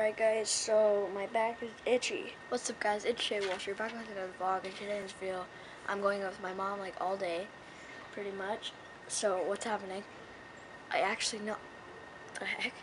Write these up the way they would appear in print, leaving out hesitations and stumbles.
Alright guys, so my back is itchy. What's up guys, it's Shay Walsh. You're back with another vlog, and today's video, I'm going with my mom like all day, pretty much. So what's happening? I actually know, what the heck?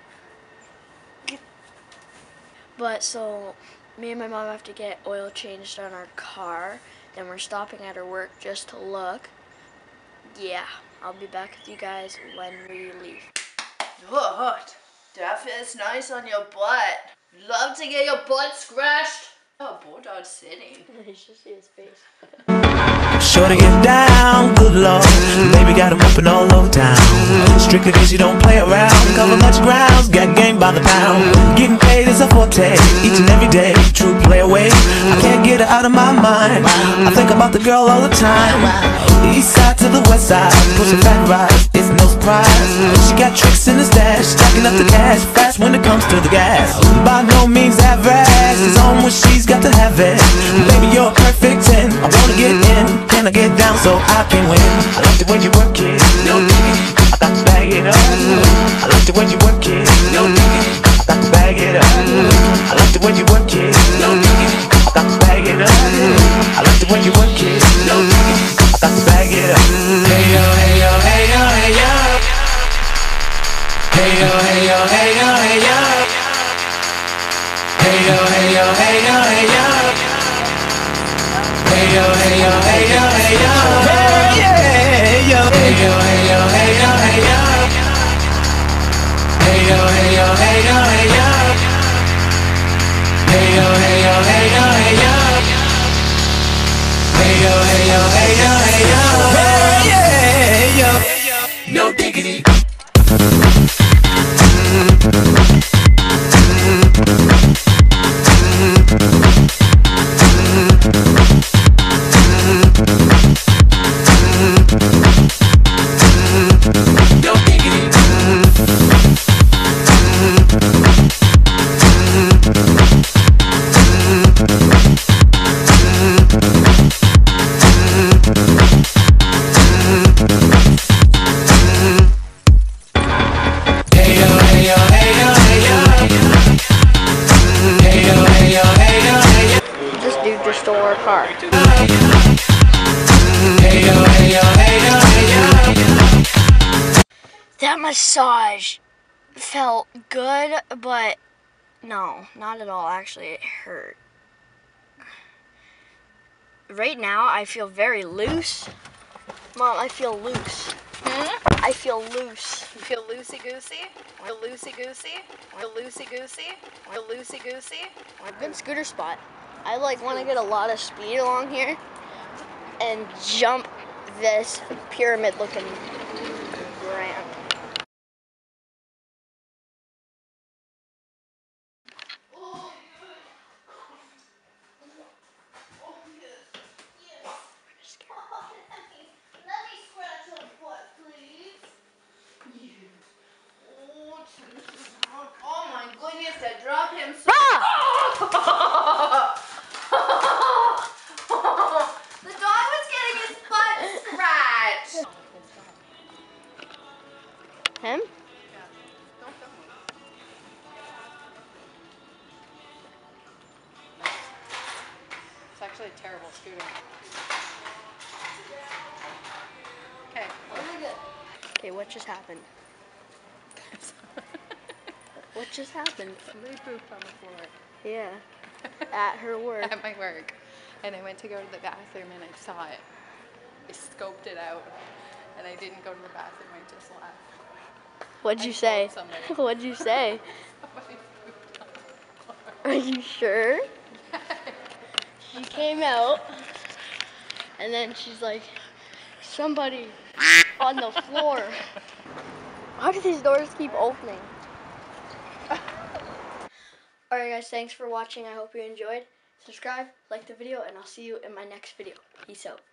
But so, me and my mom have to get oil changed on our car, then we're stopping at her work just to look. Yeah, I'll be back with you guys when we leave. What? That feels nice on your butt. Love to get your butt scratched. Oh, bulldog sitting. You should see his face. Sure to get down, good lord. Baby got him up and all over town. Strictly cause you don't play around. Cover much grounds, got game by the pound. Getting paid is a forte, each and every day. True play away, I can't get her out of my mind. I think about the girl all the time. East side to the west side, pushing back rides, it's no surprise. She got tricks in the stash, stacking up the cash, fast when it comes to the gas. By no means average, it's on when she's got to have it. Baby, you're a perfect 10, I wanna get in. Can I get down so I can win? I like the way you work it, no diggity, I got to bag it up. I like the way you work it, no diggity, I got to bag it up. I like the way you work it, no diggity, I got to bag it up. I like the way you work it, no diggity, I got to bag it up. Hey yo, hey yo, hey yo, hey yo. Hey yo, hey yo, hey yo, hey yo. Hey yo, hey yo, hey yo, hey yo. Hey yo, hey yo, hey yo, hey yo. Hey yo, hey yo, hey yo, hey yo, hey yo. Hey yo, hey yo, hey yo, hey yo. Hey yo, hey yo, hey yo, hey yo. Hey yo, hey yo, hey yo, hey yo. Hey yo, no diggity. This dude just stole our car. That massage felt good, but no, not at all. Actually, it hurt. Right now, I feel very loose. Mom, I feel loose. I feel loose. You feel loosey-goosey? Or loosey-goosey? Or loosey-goosey? Or loosey-goosey? Good scooter spot. I like want to get a lot of speed along here and jump this pyramid-looking ramp. Oh my goodness, that dropped him so. The dog was getting his butt scratched. Him? It's actually a terrible scooter. Okay. Okay, what just happened? What just happened? Somebody pooped on the floor. Yeah, at her work. At my work. And I went to go to the bathroom and I saw it. I scoped it out. And I didn't go to the bathroom, I just left. What'd you I say? told somebody. What'd you say? Somebody pooped on the floor. Are you sure? She came out, and then she's like, somebody on the floor. How do these doors keep opening? Alright guys, thanks for watching. I hope you enjoyed. Subscribe, like the video, and I'll see you in my next video. Peace out.